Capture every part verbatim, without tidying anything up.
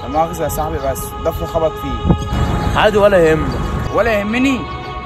مؤاخذة يا صاحبي بس ضفري خبط فيه. عادي ولا يهمك. ولا يهمني؟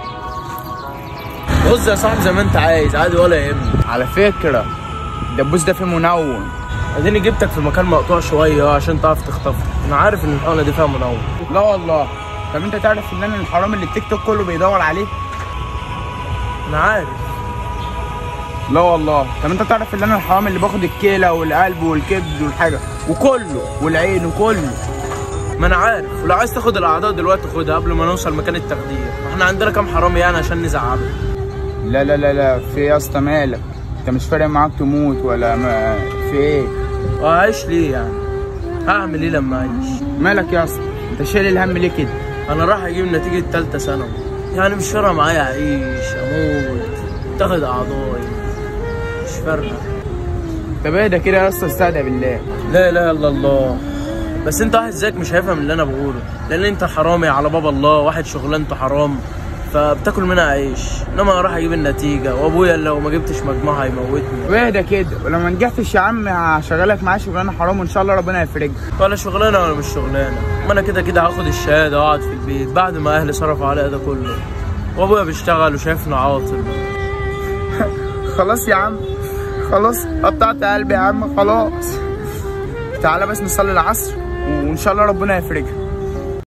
بص يا صاحبي زي ما انت عايز، عادي ولا يهمك. على فكرة الدبوس ده فيه منون. اديني جبتك في مكان مقطوع شويه عشان تعرف تخطفه. انا عارف ان الحقنه دي فيها منور. لا والله. طب انت تعرف ان انا الحرامي اللي التيك توك كله بيدور عليه؟ انا عارف. لا والله. طب انت تعرف ان انا الحرامي اللي باخد الكلى والقلب والكبد والحاجه وكله والعين وكله؟ ما انا عارف، ولو عايز تاخد الاعضاء دلوقتي خدها قبل ما نوصل مكان التخدير. احنا عندنا كام حرامي يعني عشان نزعله؟ لا لا لا لا، في ايه يا اسطى مالك؟ انت مش فارق معاك تموت ولا ما في ايه؟ وهعيش ليه يعني؟ هعمل ايه لما اعيش؟ مالك يا اسطى؟ انت شايل الهم ليه كده؟ انا راح اجيب نتيجه تالتة ثانوي، يعني مش فارقه معايا اعيش اموت تاخد اعضائي، مش فارقه. طب ايه ده كده يا اسطى؟ استهدى بالله. لا اله الا الله. بس انت واحد زيك مش هيفهم اللي انا بقوله، لان انت حرامي على باب الله، واحد شغلانته حرام فبتاكل منها عيش. انما انا راح اجيب النتيجه، وابويا لو ما جبتش مجموعه هيموتني. واهدى كده، ولما نجحتش يا عم هشغلك معاه شغلانه حرام وان شاء الله ربنا يفرجها. ولا شغلانه ولا مش شغلانه، ما انا كده كده هاخد الشهاده واقعد في البيت بعد ما اهلي صرفوا عليا ده كله، وابويا بيشتغل وشايفني عاطل. خلاص يا عم، خلاص قطعت قلبي يا عم، خلاص. تعالى بس نصلي العصر وان شاء الله ربنا يفرجها.